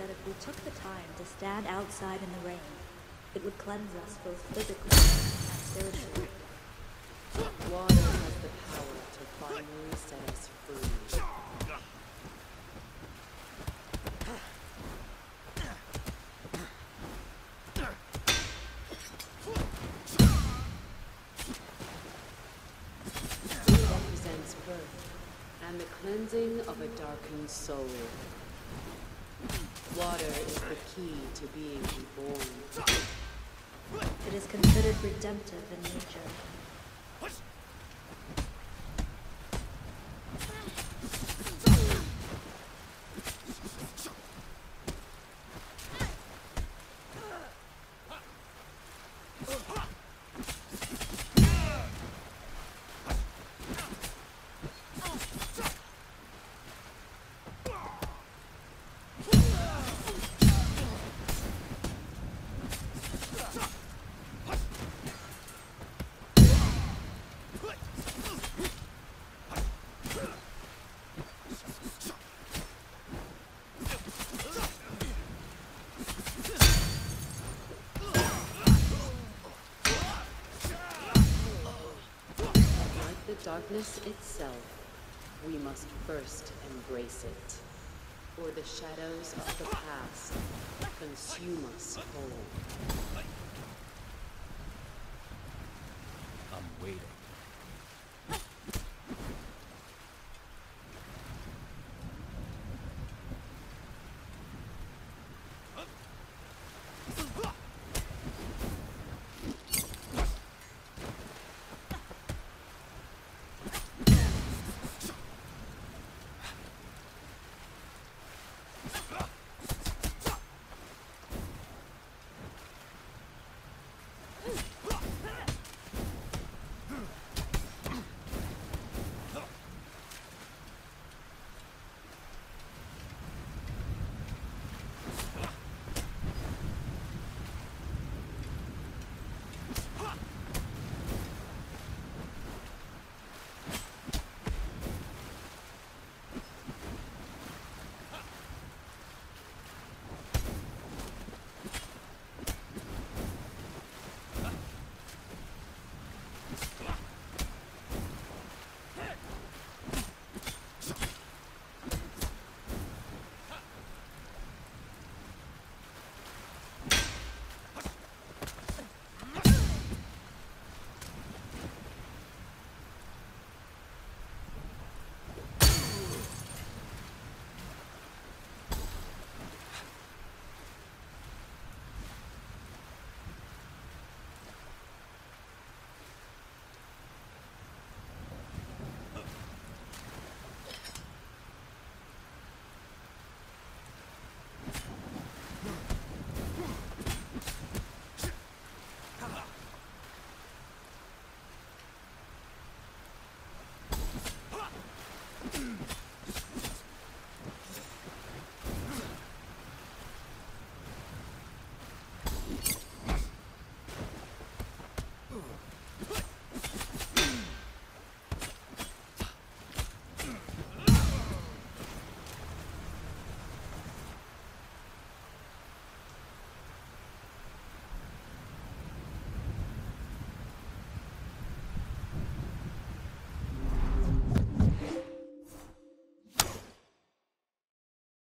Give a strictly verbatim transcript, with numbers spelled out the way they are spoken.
that if we took the time to stand outside in the rain, it would cleanse us both physically and spiritually. Water has the power to finally set us free. It represents birth and the cleansing of a darkened soul. Water is the key to being reborn. It is considered redemptive in nature. Darkness itself, we must first embrace it, or the shadows of the past consume us whole.